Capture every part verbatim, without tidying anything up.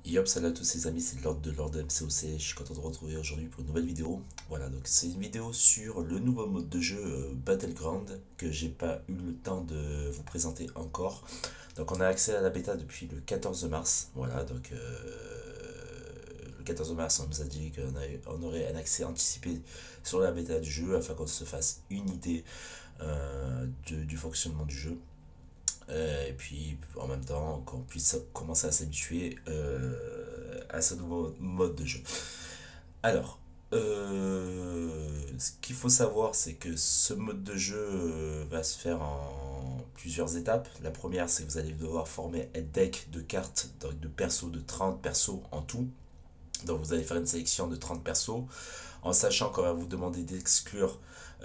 Yop, salut à tous les amis, c'est Lord de Lord M C O C, je suis content de vous retrouver aujourd'hui pour une nouvelle vidéo. Voilà, donc c'est une vidéo sur le nouveau mode de jeu euh, Battleground que j'ai pas eu le temps de vous présenter encore. Donc on a accès à la bêta depuis le quatorze mars, voilà, donc euh, le quatorze mars on nous a dit qu'on a- on aurait un accès anticipé sur la bêta du jeu afin qu'on se fasse une idée euh, de- du fonctionnement du jeu. Euh, et puis en même temps qu'on puisse commencer à s'habituer euh, à ce nouveau mode de jeu. Alors, euh, ce qu'il faut savoir, c'est que ce mode de jeu euh, va se faire en plusieurs étapes. La première, c'est que vous allez devoir former un deck de cartes, donc de persos, de trente persos en tout. Donc vous allez faire une sélection de trente persos, en sachant qu'on va vous demander d'exclure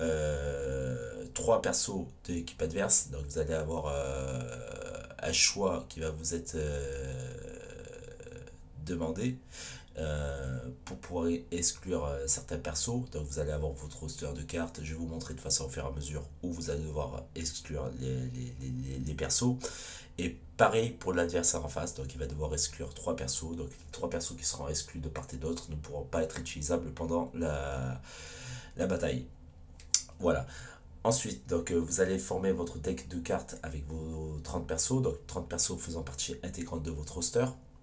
euh, trois persos de l'équipe adverse. Donc vous allez avoir euh, un choix qui va vous être euh, demandé euh, pour pouvoir exclure euh, certains persos. Donc vous allez avoir votre roster de cartes. Je vais vous montrer de façon au fur et à mesure où vous allez devoir exclure les, les, les, les persos. Et pareil pour l'adversaire en face, donc il va devoir exclure trois persos. Donc les trois persos qui seront exclus de part et d'autre ne pourront pas être utilisables pendant la, la bataille. Voilà. Ensuite, donc, euh, vous allez former votre deck de cartes avec vos trente persos, donc trente persos faisant partie intégrante de votre roster.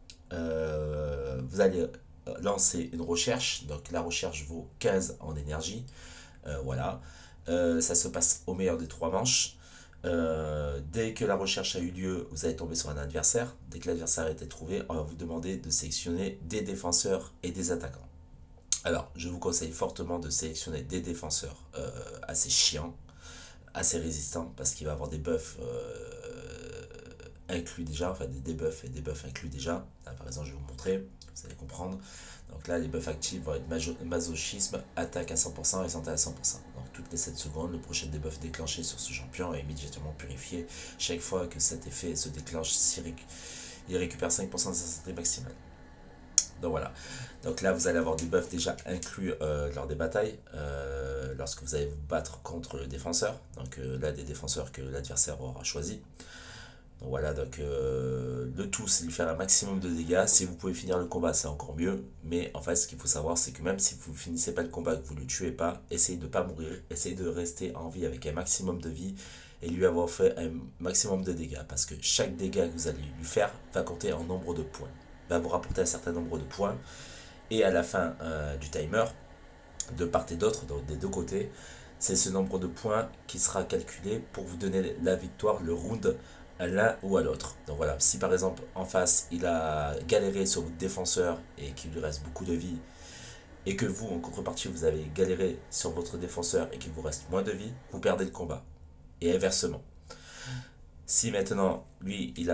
Euh, vous allez lancer une recherche, donc la recherche vaut quinze en énergie. Euh, voilà. Euh, ça se passe au meilleur des trois manches. Euh, dès que la recherche a eu lieu, vous allez tomber sur un adversaire. Dès que l'adversaire a été trouvé, on va vous demander de sélectionner des défenseurs et des attaquants. Alors, je vous conseille fortement de sélectionner des défenseurs euh, assez chiants, assez résistants, parce qu'il va avoir des buffs euh, inclus déjà, enfin des debuffs et des buffs inclus déjà. Là, par exemple, je vais vous montrer, vous allez comprendre. Donc là, les buffs actifs vont être masochisme, attaque à cent pour cent et santé à cent pour cent. Donc toutes les sept secondes, le prochain debuff déclenché sur ce champion est immédiatement purifié. Chaque fois que cet effet se déclenche, il récupère cinq pour cent de sa santé maximale. Donc voilà. Donc là, vous allez avoir des buffs déjà inclus euh, lors des batailles, euh, lorsque vous allez vous battre contre le défenseur. Donc euh, là, des défenseurs que l'adversaire aura choisi. Donc voilà, donc euh, le tout c'est de lui faire un maximum de dégâts. Si vous pouvez finir le combat, c'est encore mieux. Mais en fait, ce qu'il faut savoir, c'est que même si vous finissez pas le combat, que vous ne le tuez pas, essayez de ne pas mourir, essayez de rester en vie avec un maximum de vie et lui avoir fait un maximum de dégâts. Parce que chaque dégât que vous allez lui faire va compter en nombre de points, va vous rapporter un certain nombre de points. Et à la fin euh, du timer, de part et d'autre, donc des deux côtés, c'est ce nombre de points qui sera calculé pour vous donner la victoire, le round, à l'un ou à l'autre. Donc voilà, si par exemple en face il a galéré sur votre défenseur et qu'il lui reste beaucoup de vie, et que vous en contrepartie vous avez galéré sur votre défenseur et qu'il vous reste moins de vie, vous perdez le combat. Et inversement. Si maintenant lui il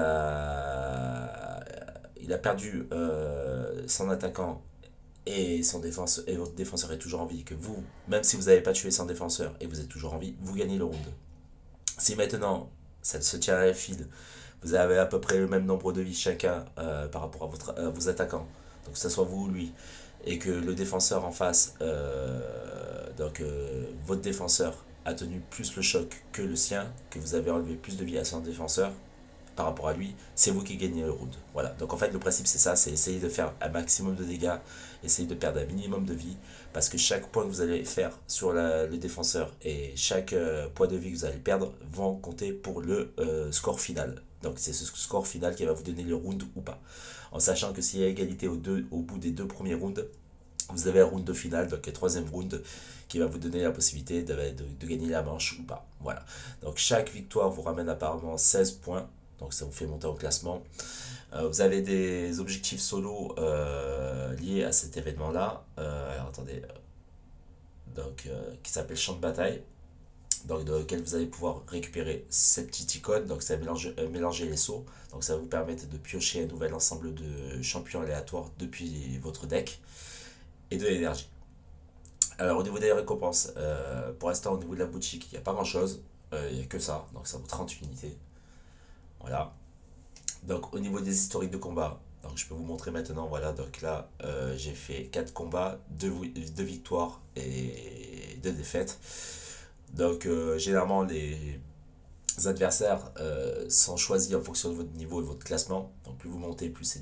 a, il a perdu euh, son attaquant et, son défense, et votre défenseur est toujours en vie, que vous, même si vous n'avez pas tué son défenseur et vous êtes toujours en vie, vous gagnez le round. Si maintenant ça se tient à la file, vous avez à peu près le même nombre de vies chacun euh, par rapport à, votre, à vos attaquants, donc que ce soit vous ou lui, et que le défenseur en face, euh, donc euh, votre défenseur a tenu plus le choc que le sien, que vous avez enlevé plus de vie à son défenseur, par rapport à lui, c'est vous qui gagnez le round. Voilà. Donc en fait, le principe c'est ça, c'est essayer de faire un maximum de dégâts, essayer de perdre un minimum de vie, parce que chaque point que vous allez faire sur la, le défenseur et chaque euh, point de vie que vous allez perdre vont compter pour le euh, score final. Donc c'est ce score final qui va vous donner le round ou pas. En sachant que s'il y a égalité au, deux, au bout des deux premiers rounds, vous avez un round de finale, donc le troisième round, qui va vous donner la possibilité de, de, de gagner la manche ou pas. Voilà. Donc chaque victoire vous ramène apparemment seize points. Donc ça vous fait monter au classement. Euh, vous avez des objectifs solo euh, liés à cet événement-là. Euh, alors attendez. Donc, euh, qui s'appelle champ de bataille. Donc, dans lequel vous allez pouvoir récupérer ces petites icônes. Donc, ça va mélanger, euh, mélanger les sauts. Donc, ça va vous permettre de piocher un nouvel ensemble de champions aléatoires depuis votre deck et de l'énergie. Alors, au niveau des récompenses, euh, pour l'instant, au niveau de la boutique, il n'y a pas grand chose. Euh, il n'y a que ça. Donc, ça vaut trente unités. Voilà. Donc au niveau des historiques de combat, donc je peux vous montrer maintenant, voilà, donc là euh, j'ai fait quatre combats, deux victoires et deux défaites. Donc euh, généralement les adversaires euh, sont choisis en fonction de votre niveau et de votre classement. Donc plus vous montez, plus c'est dur.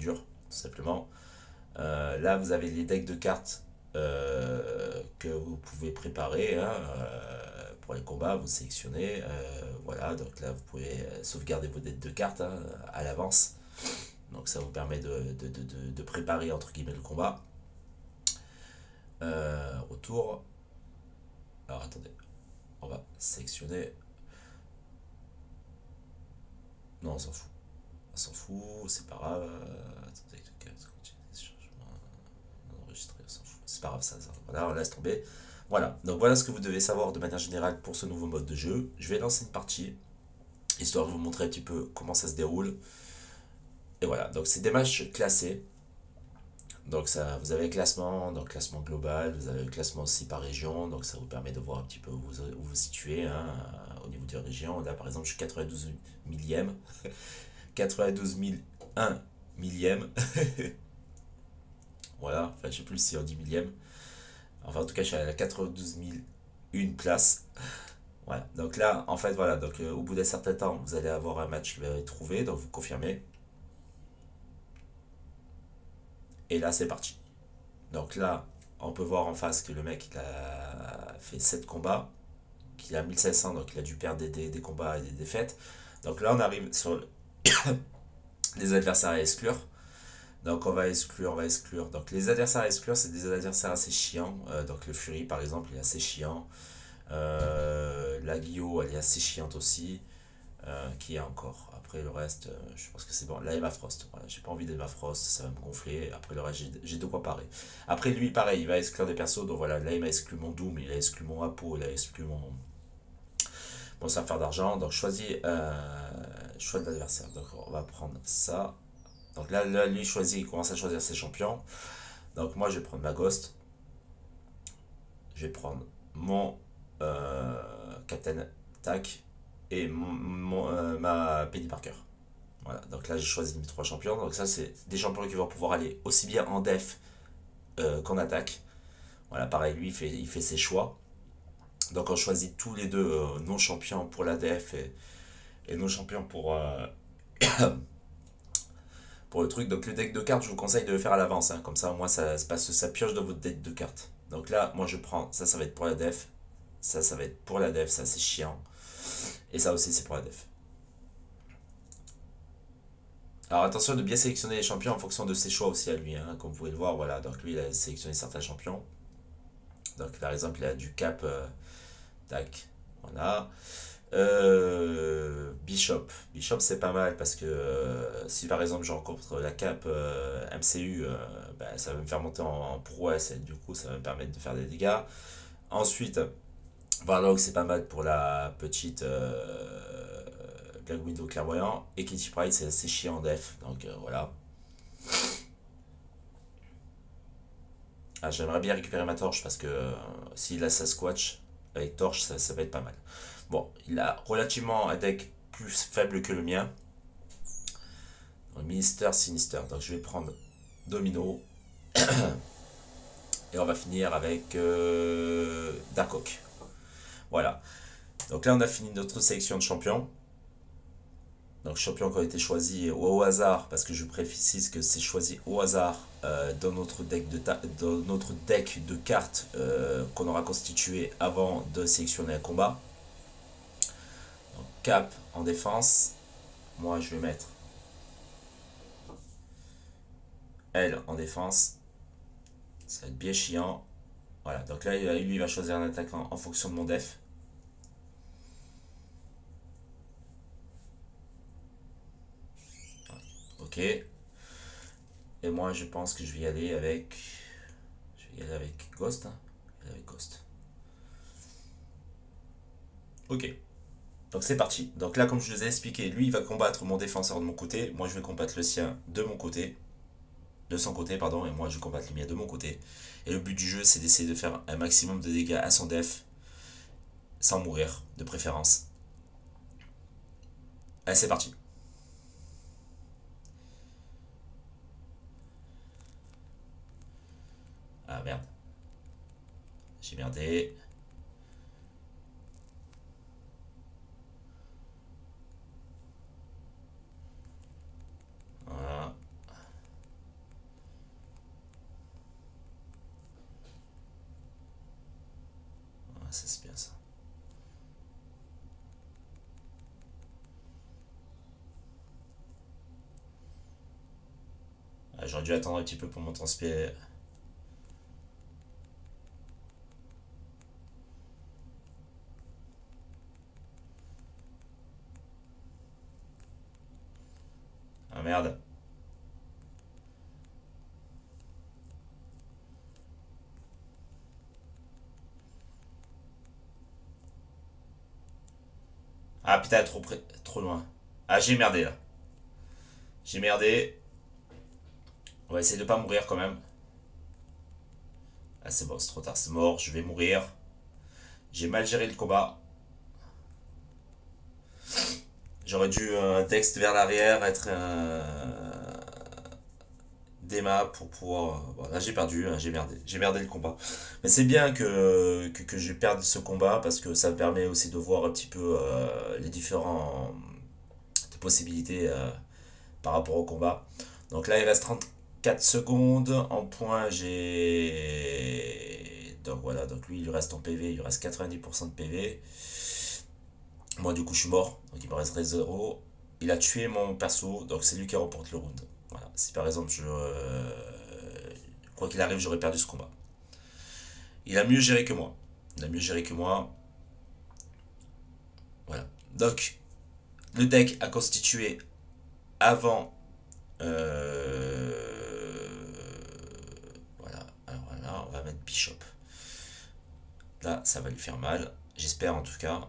tout simplement. Euh, là, vous avez les decks de cartes euh, que vous pouvez préparer hein, euh, pour les combats. Vous sélectionnez. Euh, voilà, donc là, vous pouvez sauvegarder vos decks de cartes hein, à l'avance. Donc ça vous permet de, de, de, de, de préparer entre guillemets le combat. Euh, autour. Alors attendez, on va sélectionner. Non, on s'en fout. On s'en fout, c'est pas grave. Attendez, enregistrer, on s'en fout. C'est pas grave, ça, ça. Voilà, on laisse tomber. Voilà, donc voilà ce que vous devez savoir de manière générale pour ce nouveau mode de jeu. Je vais lancer une partie, histoire de vous montrer un petit peu comment ça se déroule. Et voilà, donc c'est des matchs classés. Donc ça, vous avez le classement, donc classement global, vous avez le classement aussi par région, donc ça vous permet de voir un petit peu où vous où vous situez hein, au niveau des régions. Là par exemple je suis quatre-vingt-douze millième, quatre-vingt-douze mille un millième, voilà, enfin je sais plus si on dit millième, enfin en tout cas je suis à la quatre-vingt-douze mille une place. Voilà, donc là en fait voilà, donc euh, au bout d'un certain temps vous allez avoir un match qui va être trouvé, donc vous confirmez. Et là c'est parti. Donc là, on peut voir en face que le mec il a fait sept combats, qu'il a mille cinq cents, donc il a dû perdre des, des, des combats et des défaites. Donc là, on arrive sur les adversaires à exclure. Donc on va exclure, on va exclure. Donc les adversaires à exclure, c'est des adversaires assez chiants. Euh, donc le Fury, par exemple, il est assez chiant. Euh, la Guillaume, elle est assez chiante aussi. Euh, qui est encore. Après le reste, euh, je pense que c'est bon. La Emma Frost, voilà, j'ai pas envie d'Emma Frost, ça va me gonfler. Après le reste, j'ai de quoi parer. Après lui, pareil, il va exclure des persos. Donc voilà, là il m'a exclu mon Doom, il a exclu mon Apo, il a exclu mon, mon Sapphire d'argent. Donc choisis euh, choix de l'adversaire. Donc on va prendre ça. Donc là, là, lui choisit, il commence à choisir ses champions. Donc moi je vais prendre ma Ghost. Je vais prendre mon euh, Captain Tac et mon, mon, euh, ma Penny Parker. Voilà, donc là j'ai choisi mes trois champions. Donc ça c'est des champions qui vont pouvoir aller aussi bien en def euh, qu'en attaque. Voilà, pareil, lui il fait, il fait ses choix. Donc on choisit tous les deux euh, nos champions pour la def et, et nos champions pour, euh, pour le truc. Donc le deck de cartes, je vous conseille de le faire à l'avance. Hein. Comme ça, au moins ça, ça, passe, ça pioche dans votre deck de cartes. Donc là, moi je prends, ça, ça va être pour la def. Ça, ça va être pour la def, ça c'est chiant. Et ça aussi c'est pour la def. Alors attention de bien sélectionner les champions en fonction de ses choix aussi à lui, hein, comme vous pouvez le voir, voilà, donc lui il a sélectionné certains champions. Donc par exemple il a du cap, euh, tac, voilà. Euh, Bishop, Bishop c'est pas mal parce que euh, si par exemple je rencontre la cap euh, M C U, euh, bah, ça va me faire monter en, en prouesse et du coup ça va me permettre de faire des dégâts. Ensuite, Warlock c'est pas mal pour la petite euh, Black Widow clairvoyant et Kitty Pryde c'est assez chiant en def, donc euh, voilà. Ah, j'aimerais bien récupérer ma torche parce que euh, s'il a sa Squatch avec torche, ça, ça va être pas mal. Bon, il a relativement un deck plus faible que le mien. Minister, Sinister. Donc je vais prendre Domino. Et on va finir avec euh, Dark Oak. Voilà. Donc là, on a fini notre sélection de champions. Donc champions qui ont été choisis au hasard, parce que je précise que c'est choisi au hasard euh, dans, notre deck de dans notre deck de cartes euh, qu'on aura constitué avant de sélectionner un combat. Donc, Cap en défense, moi je vais mettre elle en défense, ça va être bien chiant. Voilà, donc là lui il va choisir un attaquant en fonction de mon def. Ok. Et moi je pense que je vais y aller avec. Je vais y aller avec Ghost. Hein. Je vais y aller avec Ghost. Ok. Donc c'est parti. Donc là, comme je vous ai expliqué, lui il va combattre mon défenseur de mon côté. Moi je vais combattre le sien de mon côté. De son côté, pardon. Et moi je vais combattre le mien de mon côté. Et le but du jeu, c'est d'essayer de faire un maximum de dégâts à son def. Sans mourir, de préférence. Allez, c'est parti. Ah merde. J'ai merdé. Voilà. ça c'est bien ça. Ah, j'aurais dû attendre un petit peu pour mon transpirer. Ah merde. Ah putain, trop près, trop loin. Ah, j'ai merdé là. J'ai merdé. On va essayer de pas mourir quand même. Ah c'est bon, c'est trop tard, c'est mort, je vais mourir. J'ai mal géré le combat. J'aurais dû un texte vers l'arrière, être un Dema pour pouvoir. Bon, là j'ai perdu, hein, j'ai merdé. J'ai merdé le combat. Mais c'est bien que, que, que je perde ce combat parce que ça me permet aussi de voir un petit peu euh, les différentes possibilités euh, par rapport au combat. Donc là il reste trente-quatre secondes. En point j'ai. Donc voilà, donc lui il lui reste en P V, il lui reste quatre-vingt-dix pour cent de P V. Moi du coup je suis mort, donc il me resterait zéro. Il a tué mon perso, donc c'est lui qui remporte le round. Voilà. Si par exemple je. euh, quoi qu'il arrive, j'aurais perdu ce combat. Il a mieux géré que moi. Il a mieux géré que moi. Voilà. Donc, le deck a constitué avant. euh, Voilà. Alors voilà, on va mettre Bishop. Là, ça va lui faire mal. J'espère en tout cas.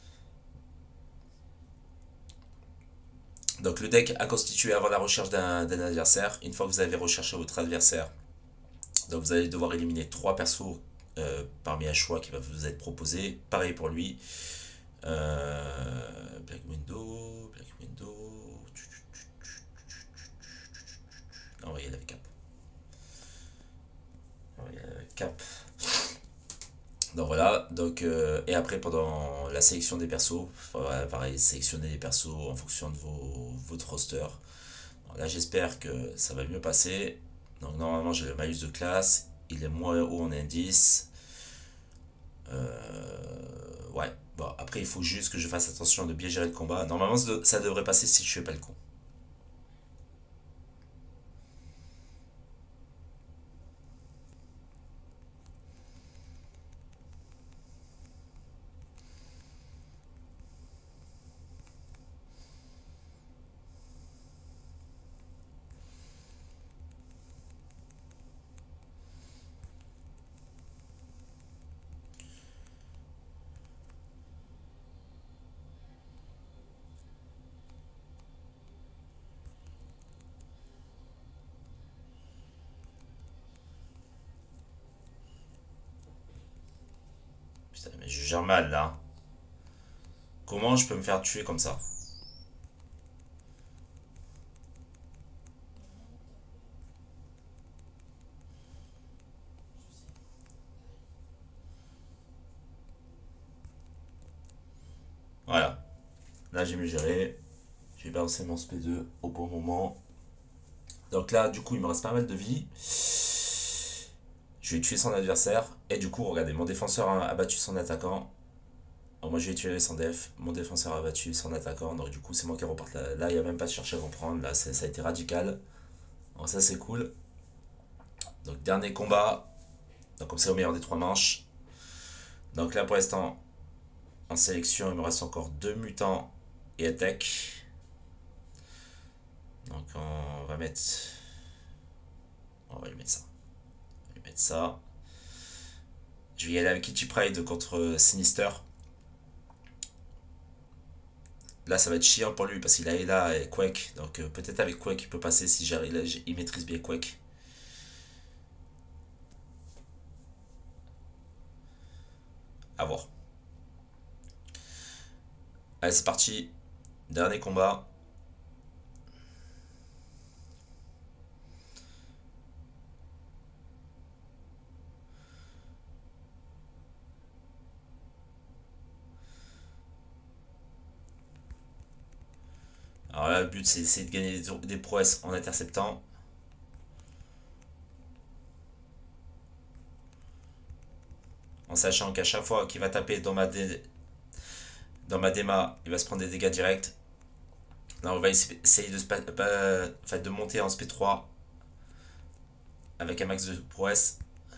Donc, le deck a constitué avant la recherche d'un d'un adversaire. Une fois que vous avez recherché votre adversaire, donc vous allez devoir éliminer trois persos euh, parmi un choix qui va vous être proposé. Pareil pour lui. Euh, Black Window, Black Window. Non, il y a la cap. Il y a la cap. Donc voilà, donc, euh, et après pendant la sélection des persos, voilà, pareil, sélectionner les persos en fonction de vos, votre roster. Alors là j'espère que ça va mieux passer. Donc normalement j'ai le malus de classe, il est moins haut en indice. Euh, ouais, bon après il faut juste que je fasse attention de bien gérer le combat. Normalement ça devrait passer si je fais pas le con. Putain mais je gère mal là. Comment je peux me faire tuer comme ça? Voilà. Là, j'ai mieux géré. J'ai balancé mon S P deux au bon moment. Donc là, du coup, il me reste pas mal de vie. Je vais tuer son adversaire. Et du coup, regardez, mon défenseur a battu son attaquant. Alors moi, je vais tuer son def. Mon défenseur a battu son attaquant. Donc du coup, c'est moi qui reporte là. Là, il n'y a même pas de chercher à reprendre. Là, ça a été radical. Donc ça, c'est cool. Donc dernier combat. Donc comme c'est au meilleur des trois manches. Donc là, pour l'instant, en sélection, il me reste encore deux mutants et attaque. Donc on va mettre. On va lui mettre ça. On va lui mettre ça. Je vais y aller avec Kitty Pride contre Sinister. Là, ça va être chiant pour lui parce qu'il a Ella et Quake. Donc euh, peut-être avec Quake, il peut passer si j'arrive, il maîtrise bien Quake. A voir. Allez, c'est parti. Dernier combat. Alors là, le but, c'est d'essayer de gagner des, des prouesses en interceptant. en sachant qu'à chaque fois qu'il va taper dans ma, dé... dans ma déma, il va se prendre des dégâts directs. Là, on va essayer de, euh, enfin, de monter en speed trois avec un max de prouesse.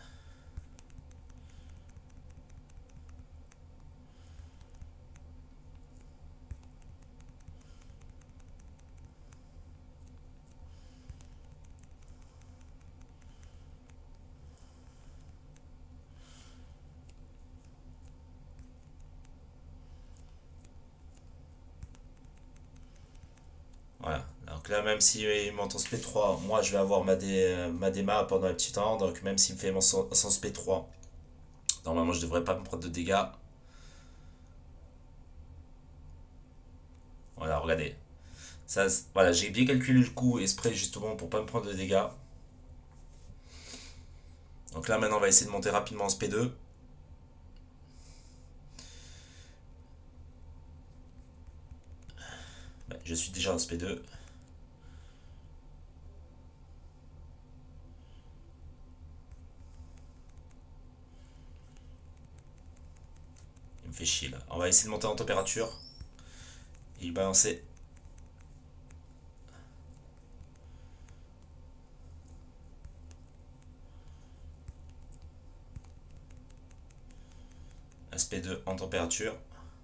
Voilà. Donc là, même s'il monte en speed trois, moi je vais avoir ma, dé, ma déma pendant un petit temps. Donc même s'il me fait mon son, son speed trois, normalement je devrais pas me prendre de dégâts. Voilà, regardez. Ça, voilà, j'ai bien calculé le coup exprès justement pour pas me prendre de dégâts. Donc là maintenant on va essayer de monter rapidement en S P deux. Ben, je suis déjà en S P deux. Il me fait chier là. On va essayer de monter en température. Et balancer. S P deux en température.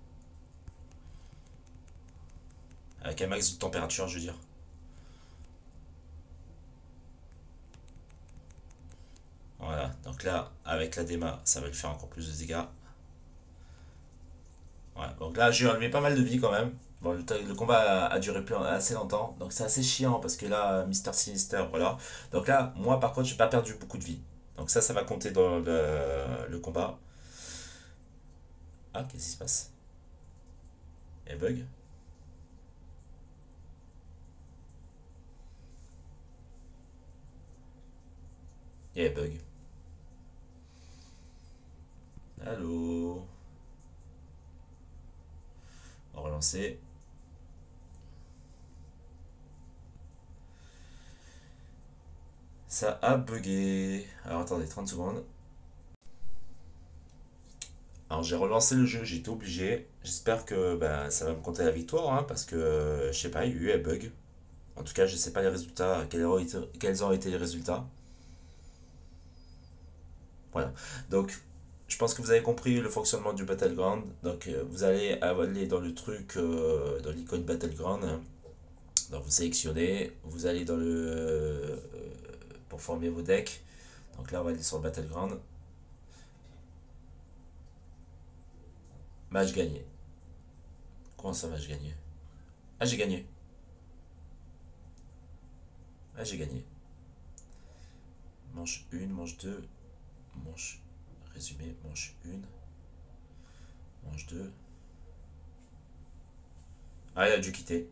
Avec un max de température, je veux dire. Voilà, donc là, avec la déma, ça va lui faire encore plus de dégâts. Voilà, donc là, j'ai enlevé pas mal de vie quand même. Bon, le, le combat a, a duré plus, assez longtemps, donc c'est assez chiant parce que là, Mister Sinister, voilà. Donc là, moi par contre, j'ai pas perdu beaucoup de vie. Donc ça, ça va compter dans le, le combat. Ah, qu'est-ce qui se passe? Il y a un bug? Il y a un bug. Allô? On va relancer. Ça a bugué. Alors attendez, trente secondes. Alors j'ai relancé le jeu, j'ai été obligé. J'espère que ben, ça va me compter la victoire, hein, parce que euh, je sais pas, il y a eu un bug. En tout cas, je sais pas les résultats, quels ont été, quels ont été les résultats. Voilà. Donc, je pense que vous avez compris le fonctionnement du Battleground. Donc, euh, vous allez aller dans le truc, euh, dans l'icône Battleground. Donc, vous sélectionnez, vous allez dans le euh, pour former vos decks. Donc là, on va aller sur le Battleground. Match gagné. Comment ça, match gagné? Ah, j'ai gagné. Ah, j'ai gagné. Manche un, manche deux, manche résumé, manche un, manche deux. Ah, il a dû quitter.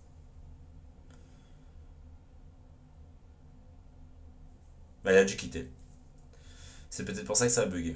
Bah, il a dû quitter. C'est peut-être pour ça que ça a bugué.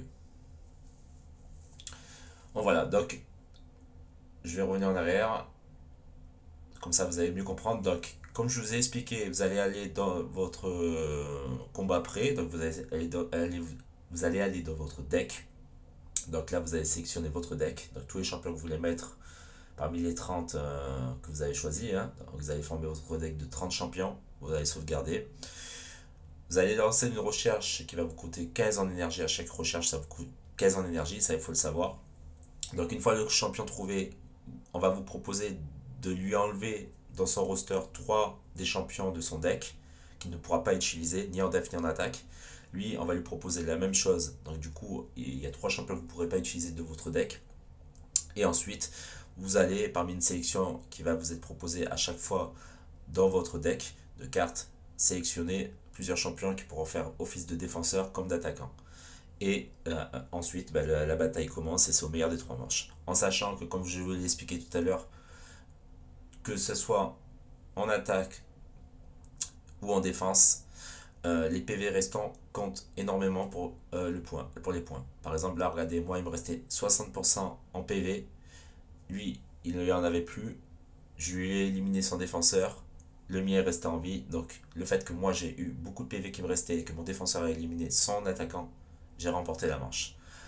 Bon, voilà. Donc, je vais revenir en arrière. Comme ça, vous allez mieux comprendre. Donc, comme je vous ai expliqué, vous allez aller dans votre euh, combat prêt. Donc, vous allez aller dans, allez- vous allez aller dans votre deck. Donc là, vous allez sélectionner votre deck. Donc, tous les champions que vous voulez mettre parmi les trente euh, que vous avez choisis. Hein. Donc, vous allez former votre deck de trente champions. Vous allez sauvegarder. Vous allez lancer une recherche qui va vous coûter quinze en énergie. À chaque recherche, ça vous coûte quinze en énergie. Ça, il faut le savoir. Donc, une fois le champion trouvé, on va vous proposer de lui enlever dans son roster trois des champions de son deck qui ne pourra pas utiliser ni en def ni en attaque. Lui, on va lui proposer la même chose. Donc du coup, il y a trois champions que vous ne pourrez pas utiliser de votre deck. Et ensuite, vous allez, parmi une sélection qui va vous être proposée à chaque fois dans votre deck de cartes, sélectionner plusieurs champions qui pourront faire office de défenseur comme d'attaquant. Et euh, ensuite, bah, la, la bataille commence et c'est au meilleur des trois manches. En sachant que, comme je vous l'ai expliqué tout à l'heure, que ce soit en attaque ou en défense, euh, les P V restants comptent énormément pour, euh, le point, pour les points. Par exemple, là, regardez, moi, il me restait soixante pour cent en P V. Lui, il ne lui en avait plus. Je lui ai éliminé son défenseur. Le mien est resté en vie. Donc, le fait que moi, j'ai eu beaucoup de P V qui me restaient et que mon défenseur a éliminé son attaquant, j'ai remporté la manche.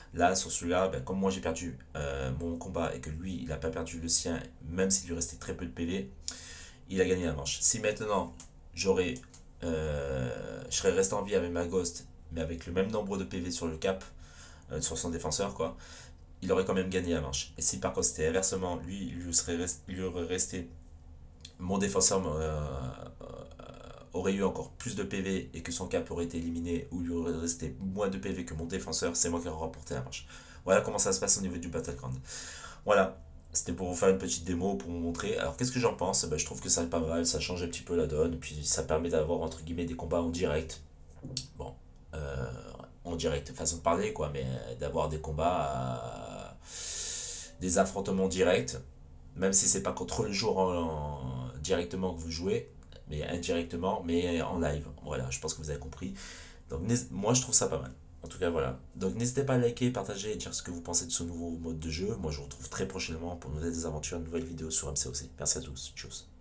Là, sur celui-là, ben, comme moi j'ai perdu euh, mon combat et que lui, il n'a pas perdu le sien, même s'il lui restait très peu de P V, il a gagné la manche. Si maintenant, j'aurais, euh, je serais resté en vie avec ma Ghost, mais avec le même nombre de P V sur le cap, euh, sur son défenseur, quoi, il aurait quand même gagné la manche. Et si par contre c'était inversement, lui, il lui, serait rest- il lui aurait resté, mon défenseur euh, euh, aurait eu encore plus de P V et que son cap aurait été éliminé, ou il lui aurait resté moins de P V que mon défenseur, c'est moi qui aurais remporté la manche. Voilà comment ça se passe au niveau du Battleground. Voilà, c'était pour vous faire une petite démo, pour vous montrer. Alors qu'est-ce que j'en pense? Ben, je trouve que ça est pas mal, ça change un petit peu la donne, puis ça permet d'avoir entre guillemets des combats en direct. Bon, euh, en direct, façon de parler quoi, mais d'avoir des combats, euh, des affrontements directs, même si c'est pas contre le jour en, en- directement que vous jouez, mais indirectement, mais en live. Voilà, je pense que vous avez compris. Donc moi je trouve ça pas mal. En tout cas voilà. Donc n'hésitez pas à liker, partager et dire ce que vous pensez de ce nouveau mode de jeu. Moi je vous retrouve très prochainement pour une nouvelle aventure, une nouvelle vidéo sur M C O C. Merci à tous. Tchuss.